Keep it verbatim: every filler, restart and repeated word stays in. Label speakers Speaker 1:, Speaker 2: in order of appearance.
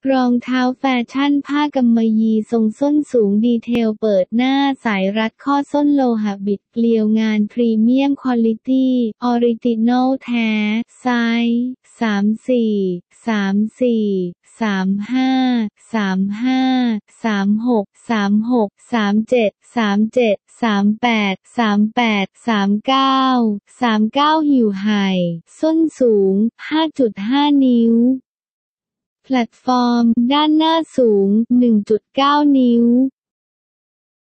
Speaker 1: รองเท้าแฟชั่นผ้ากำมะหยี่ทรงส้นสูงดีเทลเปิดหน้าสายรัดข้อส้นโลหะบิดเกลียวงานพรีเมียมควอลิตี้ออริจินอลแท้ไซส์สามสี่ สามสี่ สามห้า สามห้า สามหก สามหก สามเจ็ด สามเจ็ด สามแปด สามแปด สามเก้า สามเก้าหิวไห่ส้นสูง ห้าจุดห้า นิ้วแพลตฟอร์มด้านหน้าสูง หนึ่งจุดเก้า นิ้ว